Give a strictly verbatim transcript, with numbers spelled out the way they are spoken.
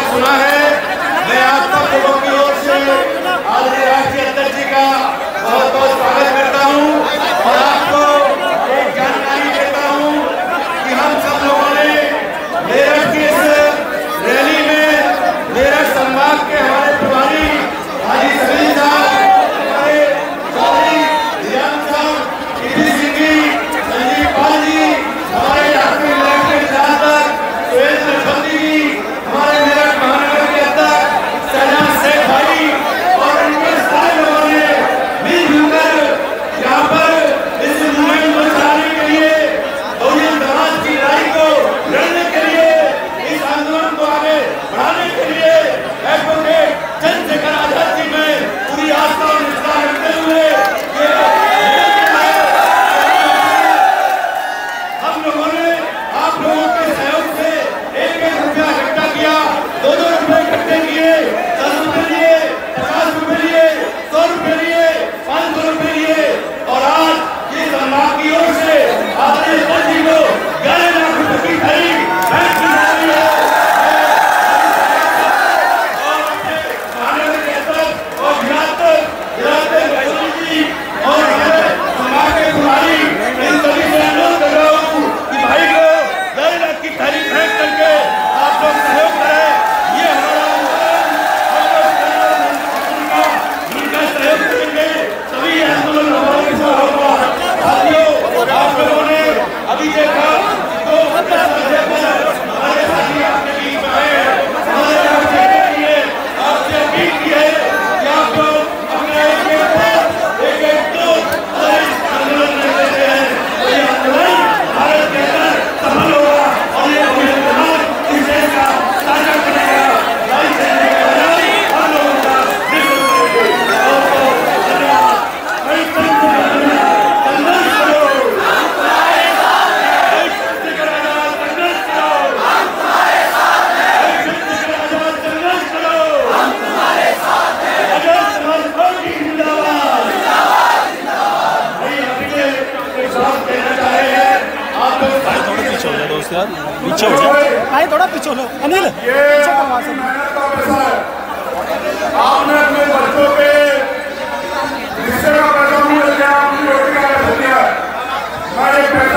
सुना है। मैं आप सब लोगों की ओर से आदरणीय राष्ट्रीय अध्यक्ष जी का बहुत बहुत स्वागत करता हूँ और आपको एक जानकारी देता हूँ कि हम सब लोगों ने मेरठ की इस रैली में मेरठ संभाग के हमारे प्रभारी हाजी सलीम साहब, हमारे चौधरी रियान साहब, कीर्ति सिंह जी, संजीव पाल जी, हमारे डॉक्टर इलेक्टेड जादर सुरेंद्र बंदी जी, हमारे मेरठ महानगर के अध्यक्ष शहजाद शेख भाई और उनके सारे लोगों ने मिलजुल कर यहाँ पर इस मूवमेंट को चलाने के लिए, बहुजन समाज की लड़ाई को लड़ने के लिए, इस आंदोलन को आगे बढ़ाने के लिए एडवोकेट चंद्रशेखर आजाद जी में पूरी आस्था और निष्ठा रखते हुए हम लोगों ने आप लोगों के सहयोग से एक एक रुपया इकट्ठा किया, दो दो रुपए इकट्ठे किए, दस रुपए लिए, पचास रुपए लिए, सौ रुपए लिए, पाँच सौ रुपए लिए और आज ये संभाग की ओर से आदरणीय अध्यक्ष जी को ग्यारह लाख रुपए की खरीद बैंक की जारी है और अपने महानगर के अध्यक्ष और गिराते गिराते वैष्णव जी और हमारे संभाग के प्रभारी इन सभी से अनुरोध कर रहा हूँ कि भाई को ग्यारह लाख की खरीद बैंक करके आप लोग सहयोग करें। ये हमारा आंदोलन उनका सहयोग करेंगे तभी आंदोलन हमारा विफल होगा। साथियों, आप लोगों ने अभी देखा तो हमारे साथी आपके बीच में आए, हमारे आपसे लिए आपसे अपील की है कि आप लोग अपने एक एक एक दो आंदोलन में लेते हैं तो ये आंदोलन भारत के अंदर सफल होगा और ये बहुजन समाज इस देश का साझा करेगा। लड़ाई चलने का लड़ाई हम लोगों का नेतृत्व करेंगे। बहुत बहुत धन्यवाद। संघर्ष करो, चंद्रशेखर आजाद संघर्ष करो, चंद्रशेखर आजाद संघर्ष करो, आजाद समाज पार्टी जिंदाबाद। भाई अभी कोई जवाब देना चाहे हैं आप लोग थोड़ा पीछे हो जाओ दोस्त यार, पीछे हो जाओ भाई, थोड़ा पीछे हो लो अनिल, पीछे करवा सकते आपने अपने बच्चों पे रिश्ते का पैसा नहीं लेके आपकी रोटी का पैसा दिया। मैं